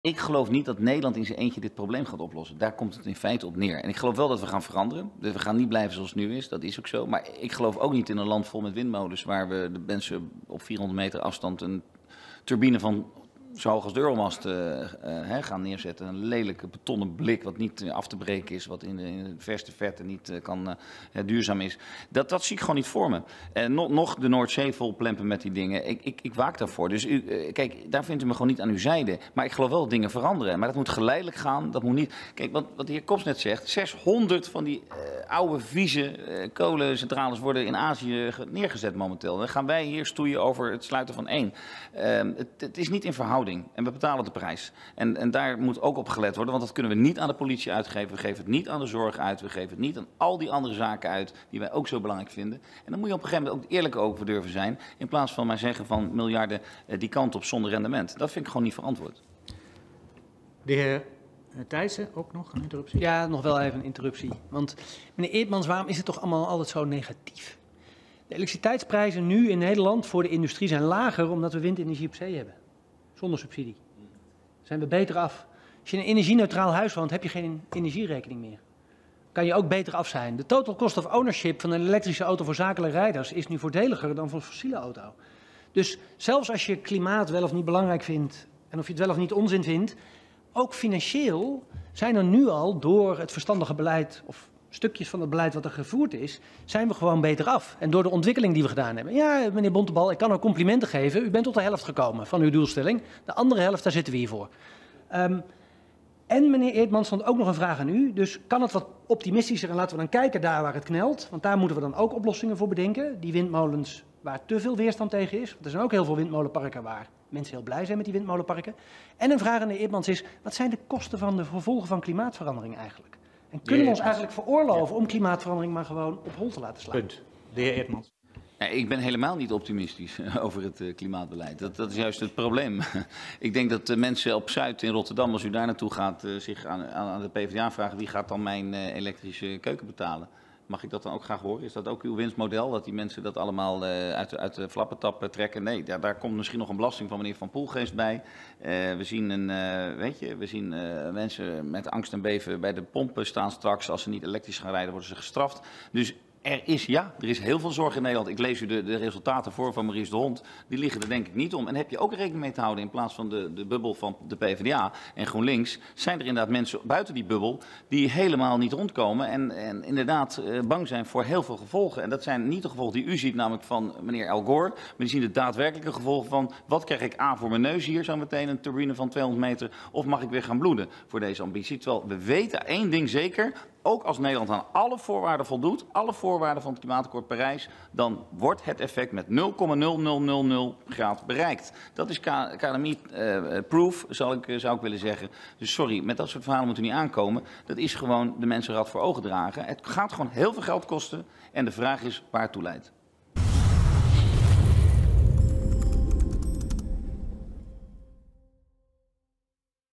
Ik geloof niet dat Nederland in zijn eentje dit probleem gaat oplossen. Daar komt het in feite op neer. En ik geloof wel dat we gaan veranderen. Dus we gaan niet blijven zoals het nu is, dat is ook zo. Maar ik geloof ook niet in een land vol met windmolens waar we de mensen op 400 meter afstand een turbine van zo hoog als de Euromast gaan neerzetten. Een lelijke betonnen blik wat niet af te breken is, wat in de verste verte niet duurzaam is. Dat zie ik gewoon niet voor me. Nog de Noordzee vol plempen met die dingen. Ik waak daarvoor. Dus kijk, daar vindt u me gewoon niet aan uw zijde. Maar ik geloof wel dat dingen veranderen. Maar dat moet geleidelijk gaan. Dat moet niet. Kijk, wat de heer Kops net zegt, 600 van die oude, vieze kolencentrales worden in Azië neergezet momenteel. Dan gaan wij hier stoeien over het sluiten van één. Het is niet in verhouding. En we betalen de prijs. En daar moet ook op gelet worden, want dat kunnen we niet aan de politie uitgeven. We geven het niet aan de zorg uit. We geven het niet aan al die andere zaken uit die wij ook zo belangrijk vinden. En dan moet je op een gegeven moment ook eerlijk over durven zijn. In plaats van maar zeggen van miljarden die kant op zonder rendement. Dat vind ik gewoon niet verantwoord. De heer Thijssen, ook nog een interruptie? Ja, nog wel even een interruptie. Want meneer Eertmans, waarom is het toch allemaal altijd zo negatief? De elektriciteitsprijzen nu in Nederland voor de industrie zijn lager omdat we windenergie op zee hebben. Zonder subsidie. Zijn we beter af. Als je in een energie-neutraal huis woont, heb je geen energierekening meer. Kan je ook beter af zijn. De total cost of ownership van een elektrische auto voor zakelijke rijders is nu voordeliger dan voor een fossiele auto. Dus zelfs als je klimaat wel of niet belangrijk vindt en of je het wel of niet onzin vindt, ook financieel zijn er nu al door het verstandige beleid of stukjes van het beleid wat er gevoerd is, zijn we gewoon beter af. En door de ontwikkeling die we gedaan hebben. Ja, meneer Bontebal, ik kan ook complimenten geven. U bent tot de helft gekomen van uw doelstelling. De andere helft, daar zitten we hier voor. En meneer Eertmans, stond ook nog een vraag aan u. Dus kan het wat optimistischer en laten we dan kijken daar waar het knelt. Want daar moeten we dan ook oplossingen voor bedenken. Die windmolens waar te veel weerstand tegen is. Want er zijn ook heel veel windmolenparken waar mensen heel blij zijn met die windmolenparken. En een vraag aan de Eertmans is, wat zijn de kosten van de gevolgen van klimaatverandering eigenlijk? En kunnen we ons eigenlijk veroorloven om klimaatverandering maar gewoon op hol te laten slaan? Punt. De heer Eertmans. Ja, ik ben helemaal niet optimistisch over het klimaatbeleid. Dat is juist het probleem. Ik denk dat de mensen op Zuid in Rotterdam, als u daar naartoe gaat, zich aan de PvdA vragen wie gaat dan mijn elektrische keuken betalen. Mag ik dat dan ook graag horen? Is dat ook uw winstmodel, dat die mensen dat allemaal uit de flappentap trekken? Nee, daar komt misschien nog een belasting van meneer Van Poelgeest bij. We zien mensen met angst en beven bij de pompen staan straks. Als ze niet elektrisch gaan rijden, worden ze gestraft. Dus er is heel veel zorg in Nederland. Ik lees u de resultaten voor van Maurice de Hond. Die liggen er denk ik niet om. En heb je ook rekening mee te houden in plaats van de bubbel van de PvdA en GroenLinks. Zijn er inderdaad mensen buiten die bubbel die helemaal niet rondkomen. En inderdaad bang zijn voor heel veel gevolgen. En dat zijn niet de gevolgen die u ziet, namelijk van meneer Al Gore. Maar die zien de daadwerkelijke gevolgen van wat krijg ik aan voor mijn neus hier zo meteen. Een turbine van 200 meter. Of mag ik weer gaan bloeden voor deze ambitie. Terwijl we weten één ding zeker. Ook als Nederland aan alle voorwaarden voldoet, alle voorwaarden van het Klimaatakkoord Parijs, dan wordt het effect met 0,0000 graad bereikt. Dat is KNMI-proof, zou ik willen zeggen. Dus sorry, met dat soort verhalen moet u niet aankomen. Dat is gewoon de mensenraad voor ogen dragen. Het gaat gewoon heel veel geld kosten en de vraag is waar het toe leidt.